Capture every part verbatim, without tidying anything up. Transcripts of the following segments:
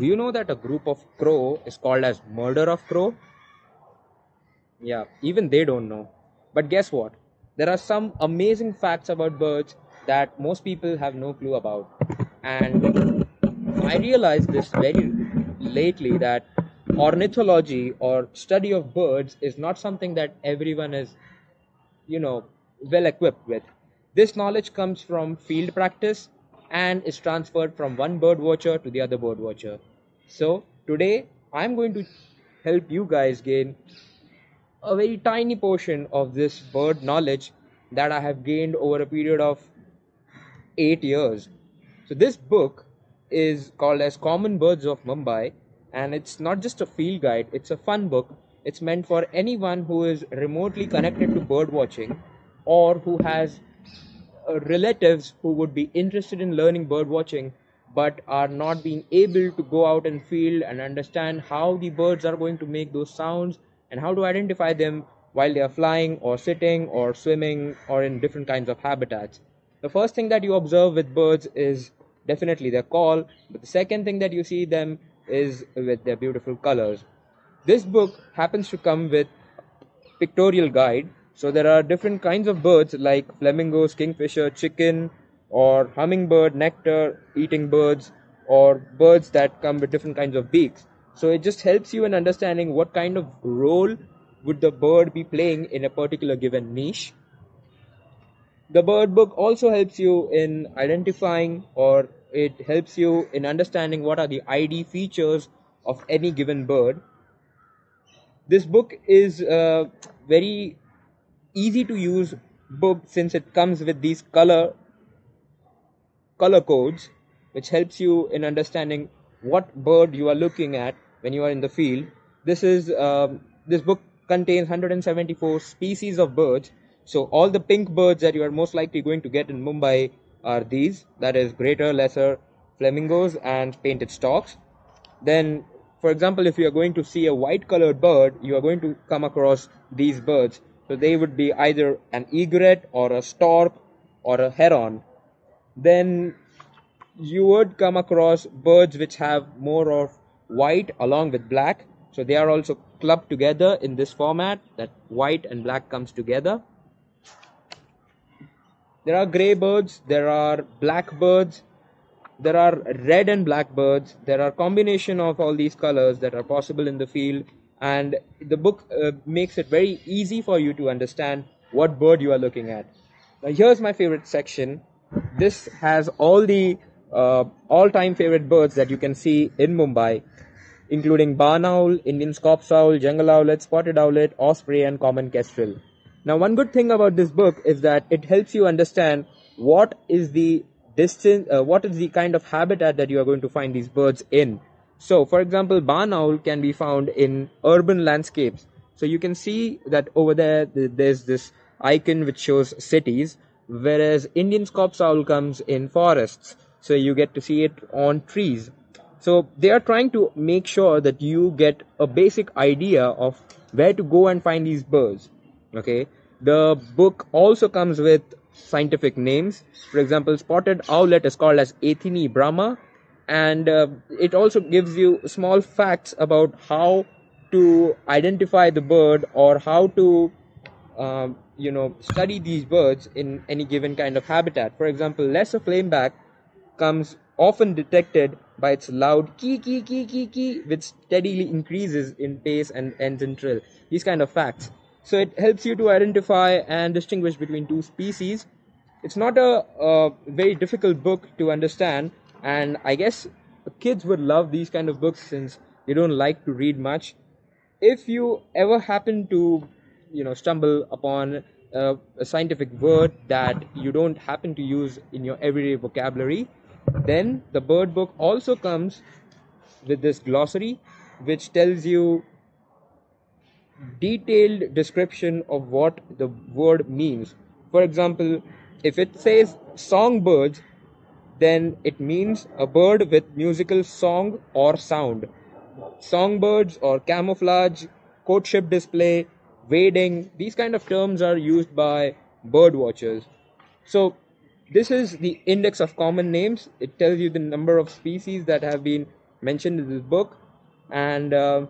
Do you know that a group of crow is called as murder of crow? Yeah, even they don't know. But guess what? There are some amazing facts about birds that most people have no clue about. And I realized this very lately that ornithology or study of birds is not something that everyone is, you know, well equipped with. This knowledge comes from field practice and is transferred from one bird watcher to the other bird watcher. So today I'm going to help you guys gain a very tiny portion of this bird knowledge that I have gained over a period of eight years. So this book is called as Common Birds of Mumbai, and it's not just a field guide, it's a fun book. It's meant for anyone who is remotely connected to bird watching or who has uh, relatives who would be interested in learning bird watching but are not being able to go out and field and understand how the birds are going to make those sounds and how to identify them while they are flying or sitting or swimming or in different kinds of habitats. The first thing that you observe with birds is definitely their call, but the second thing that you see them is with their beautiful colors. This book happens to come with pictorial guide. So there are different kinds of birds like flamingos, kingfisher, chicken, or hummingbird, nectar eating birds, or birds that come with different kinds of beaks. So it just helps you in understanding what kind of role would the bird be playing in a particular given niche. The bird book also helps you in identifying, or it helps you in understanding what are the I D features of any given bird. This book is a very easy to use book since it comes with these color color codes, which helps you in understanding what bird you are looking at when you are in the field. This is um, this book contains one hundred seventy-four species of birds. So all the pink birds that you are most likely going to get in Mumbai are these, that is greater, lesser, flamingos and painted storks. Then, for example, if you are going to see a white colored bird, you are going to come across these birds. So they would be either an egret or a stork or a heron. Then you would come across birds which have more of white along with black. So they are also clubbed together in this format that white and black comes together. There are gray birds, there are black birds, there are red and black birds, there are combination of all these colors that are possible in the field, and the book uh, makes it very easy for you to understand what bird you are looking at. Now here's my favorite section. This has all the uh, all-time favorite birds that you can see in Mumbai, including barn owl, Indian scops owl, jungle owlet, spotted owlet, osprey and common kestrel. Now one good thing about this book is that it helps you understand what is the distance, uh, what is the kind of habitat that you are going to find these birds in. So for example, barn owl can be found in urban landscapes. So you can see that over there, there's this icon which shows cities, whereas Indian scops owl comes in forests. So you get to see it on trees. So they are trying to make sure that you get a basic idea of where to go and find these birds. Okay. The book also comes with scientific names. For example, spotted owlet is called as Athene brahma, and uh, it also gives you small facts about how to identify the bird or how to um, you know study these birds in any given kind of habitat. For example, lesser flameback comes often detected by its loud kee kee kee kee kee, which steadily increases in pace and ends in trill. These kind of facts. So it helps you to identify and distinguish between two species. It's not a, a very difficult book to understand, and I guess kids would love these kind of books since they don't like to read much. If you ever happen to, you know, stumble upon a, a scientific word that you don't happen to use in your everyday vocabulary, then the bird book also comes with this glossary which tells you detailed description of what the word means. For example, if it says songbirds, then it means a bird with musical song or sound. Songbirds or camouflage, courtship display, wading, these kind of terms are used by bird watchers. So this is the index of common names. It tells you the number of species that have been mentioned in this book. And uh,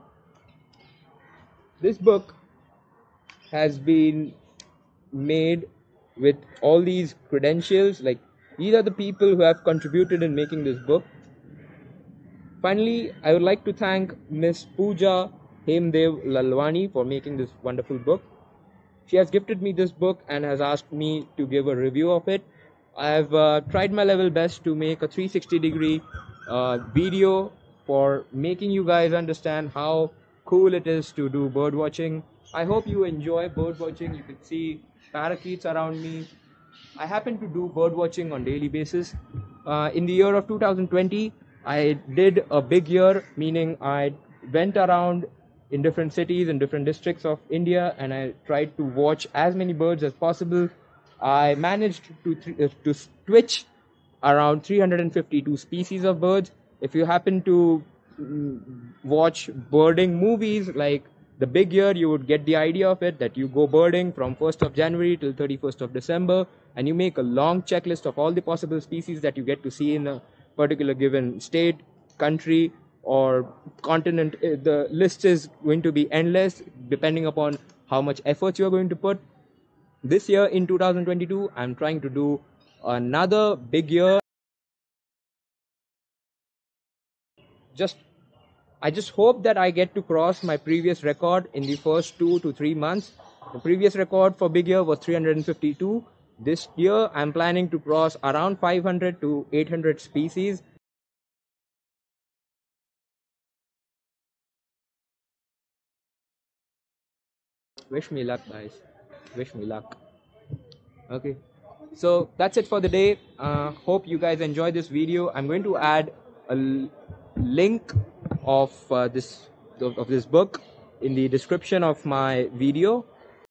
this book has been made with all these credentials. Like, these are the people who have contributed in making this book. Finally, I would like to thank Miss Pooja Hemdev Lalwani for making this wonderful book. She has gifted me this book and has asked me to give a review of it. I have uh, tried my level best to make a three sixty degree uh, video for making you guys understand how cool it is to do bird watching. I hope you enjoy bird watching. You can see parakeets around me. I happen to do bird watching on daily basis. Uh, in the year of two thousand twenty, I did a big year, meaning I went around in different cities and different districts of India, and I tried to watch as many birds as possible. I managed to th- uh, to switch around three hundred fifty-two species of birds. If you happen to mm, watch birding movies like The Big Year, you would get the idea of it, that you go birding from first of January till thirty-first of December, and you make a long checklist of all the possible species that you get to see in a particular given state, country, or continent. Uh, The list is going to be endless depending upon how much effort you are going to put. This year in two thousand twenty-two, I'm trying to do another big year. Just I just hope that I get to cross my previous record in the first two to three months. The previous record for big year was three hundred fifty-two. This year, I'm planning to cross around five hundred to eight hundred species. Wish me luck, guys. Wish me luck. Okay. So that's it for the day. Uh, hope you guys enjoy this video. I'm going to add a l- link of uh, this of, of this book in the description of my video.